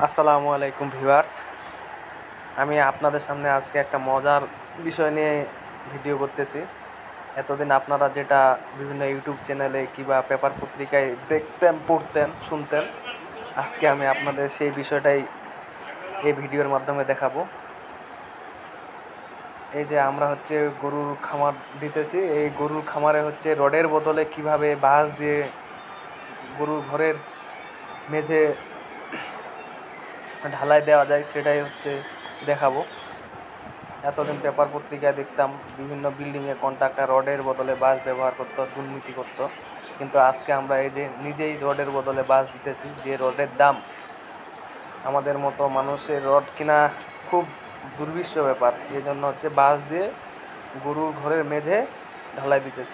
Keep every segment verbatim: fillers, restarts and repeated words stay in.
আসসালামু আলাইকুম ভিউয়ার্স। আমি আপনাদের সামনে আজকে একটা মজার বিষয় নিয়ে ভিডিও করতেছি। এতদিন আপনারা যেটা বিভিন্ন ইউটিউব চ্যানেলে কিংবা পেপার পত্রিকায় দেখতেন, পড়তেন, শুনতেন, আজকে আমি আপনাদের সেই বিষয়টাই এই ভিডিওর মাধ্যমে দেখাবো। এই যে আমরা হচ্ছে গরুর খামার দিতেছি, এই গরুর খামারে হচ্ছে রডের বদলে কিভাবে বাঁশ দিয়ে গরুর ঘরের মেঝে ঢালাই দেওয়া যায় সেটাই হচ্ছে দেখাবো। এতদিন পেপার পত্রিকায় দেখতাম বিভিন্ন বিল্ডিংয়ে কন্ট্রাক্টর রডের বদলে বাঁশ ব্যবহার করতো, দুর্নীতি করতো, কিন্তু আজকে আমরা এই যে নিজেই রডের বদলে বাঁশ দিতেছি। যে রডের দাম, আমাদের মতো মানুষের রড কিনা খুব দুর্বিষহ ব্যাপার, এই জন্য হচ্ছে বাঁশ দিয়ে গরুর ঘরের মেঝে ঢালাই দিতেছি।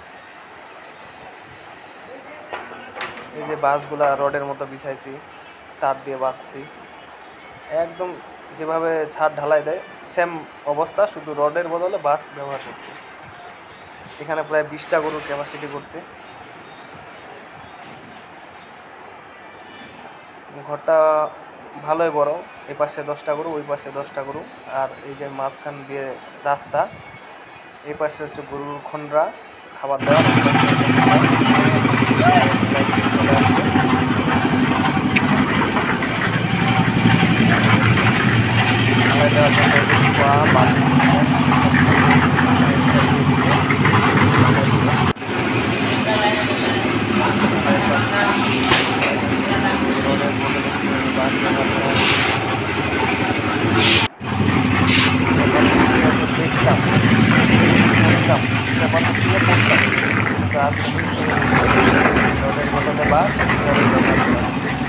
এই যে বাঁশগুলা রডের মতো বিছাইছি, তার দিয়ে বাঁধছি, একদম যেভাবে ছাদ ঢালাই দেয় সেম অবস্থা, শুধু রডের বদলে বাঁশ ব্যবহার করছি। এখানে প্রায় বিশটা গরুর ক্যাপাসিটি করছি। ঘরটা ভালোই বড়, এই পাশে দশটা গরু, ওই পাশে দশটা গরু, আর এই যে মাঝখান দিয়ে রাস্তা, এই পাশে হচ্ছে গরুর খন্ডরা খাবার দেওয়া। ঢালাই দেওয়ার জন্য দেখতাম দেখতাম পেপার পত্রিকা পড়তাম, কিন্তু আজ রোডের বদলে বাস রোডের বদলে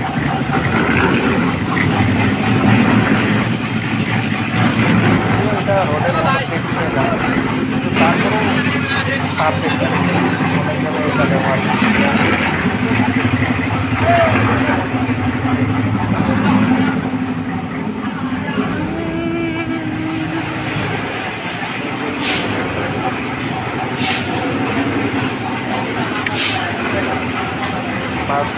এটা রোডের মতো দেখছে না, কিন্তু তারপরেও পারফেক্ট অনেক জায়গায় এটা ব্যবহার বাস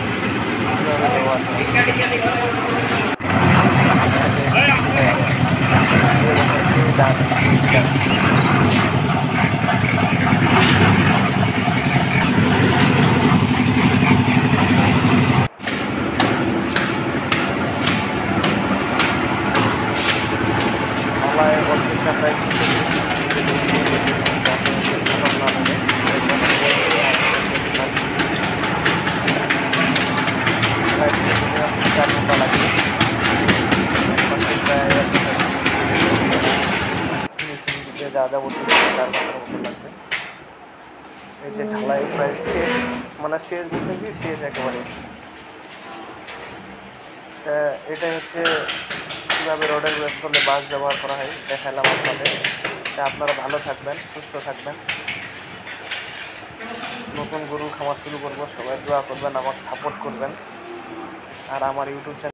মালায় অর্ধেকটা প্রাইস চার ঘন্টা লাগবে। মেশিন দিতে যা যাবতীয় চার ঘন্টার মতো লাগবে। এই যে ঢালাই প্রায় শেষ, মানে শেষ বলতে কি শেষ একেবারে। এটাই হচ্ছে কীভাবে রডের বদলে বাঁশ ব্যবহার করা হয় দেখালাম আপনাদের। তা আপনারা ভালো থাকবেন, সুস্থ থাকবেন। নতুন গরু খামার শুরু করবো, সবাই দোয়া করবেন, আমাকে সাপোর্ট করবেন, আর আমার ইউটিউব চ্যানেল